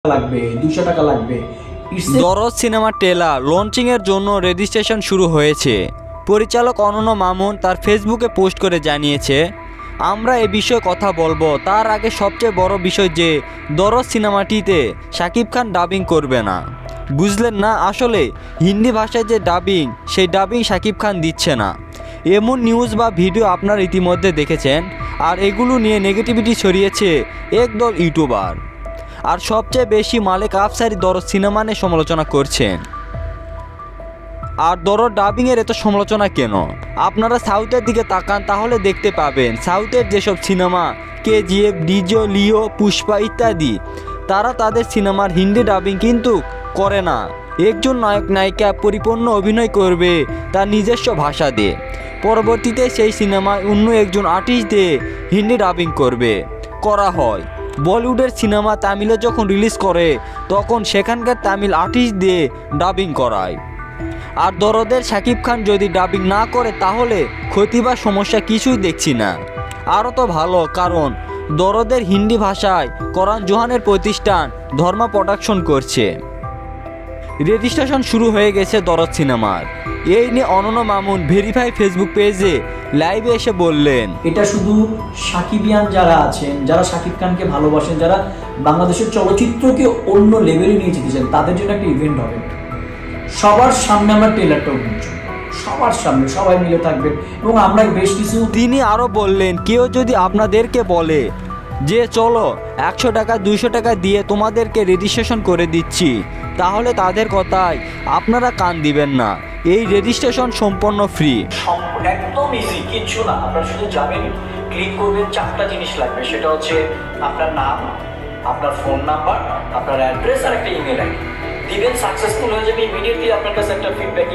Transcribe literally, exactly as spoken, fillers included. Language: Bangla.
লাগবে, দুইশো টাকা লাগবে। দরদ সিনেমা ট্রেলার লঞ্চিং এর জন্য রেজিস্ট্রেশন শুরু হয়েছে। পরিচালক অনন্য মামুন তার ফেসবুকে পোস্ট করে জানিয়েছে, আমরা এ বিষয়ে কথা বলবো। তার আগে সবচেয়ে বড় বিষয় যে দরদ সিনেমাটিতে শাকিব খান ডাবিং করবে না। বুঝলেন না? আসলে হিন্দি ভাষায় যে ডাবিং, সেই ডাবিং শাকিব খান দিচ্ছে না। এমন নিউজ বা ভিডিও আপনারা ইতিমধ্যে দেখেছেন, আর এগুলো নিয়ে নেগেটিভিটি ছড়িয়েছে একদল ইউটিউবার। আর সবচেয়ে বেশি মালিক আফসারি দরদ সিনেমা নিয়ে সমালোচনা করছেন। আর দরদ ডাবিংয়ের এত সমালোচনা কেন? আপনারা সাউথের দিকে তাকান, তাহলে দেখতে পাবেন সাউথের যেসব সিনেমা কেজিএফ, ডিজো, লিও, পুষ্পা ইত্যাদি, তারা তাদের সিনেমার হিন্দি ডাবিং কিন্তু করে না। একজন নায়ক নায়িকা পরিপূর্ণ অভিনয় করবে তার নিজস্ব ভাষা দিয়ে, পরবর্তীতে সেই সিনেমায় অন্য একজন আর্টিস্ট দিয়ে হিন্দি ডাবিং করবে, করা হয়। বলিউডের সিনেমা তামিলে যখন রিলিজ করে তখন সেখানকার তামিল আর্টিস্ট দিয়ে ডাবিং করায়। আর দরদের শাকিব খান যদি ডাবিং না করে তাহলে ক্ষতি বা সমস্যা কিছুই দেখছি না। আরও তো ভালো, কারণ দরদের হিন্দি ভাষায় করণ জোহারের প্রতিষ্ঠান ধর্মা প্রোডাকশন করছে। রেজিস্ট্রেশন শুরু হয়ে গেছে দরদ সিনেমার। এই নিয়ে অনন্য মামুন ভেরিফাই ফেসবুক পেজে লাইভে এসে বললেন, এটা শুধু সাকিবিয়ান যারা আছেন, যারা শাকিব খানকে ভালোবাসেন, যারা বাংলাদেশের চলচ্চিত্রকে অন্য লেভেলে নিয়ে যেতে চান, তাদের জন্য একটা ইভেন্ট হবে। সবার সামনে আমরা ট্রেলারটাও কিনছি, সবার সামনে সবাই মিলে থাকবেন এবং আমরা বেশ কিছু। তিনি আরও বললেন, কেউ যদি আপনাদেরকে বলে যে চলো একশো টাকা দুইশো টাকা দিয়ে তোমাদেরকে রেজিস্ট্রেশন করে দিচ্ছি, তাহলে তাদের কথায় আপনারা কান দিবেন না। এই রেজিস্ট্রেশন সম্পূর্ণ ফ্রি, একদম ইজি, কিচ্ছু না। আপনারা শুধু যাবেন, ক্লিক করবেন, চারটা জিনিস লাগবে। সেটা হচ্ছে আপনার নাম, আপনার ফোন নাম্বার, আপনার অ্যাড্রেস আর একটা ইমেল আইডি দিবেন। সাকসেসফুল হয়ে যাবে, ইমিডিয়েটলি আপনার কাছে একটা ফিডব্যাক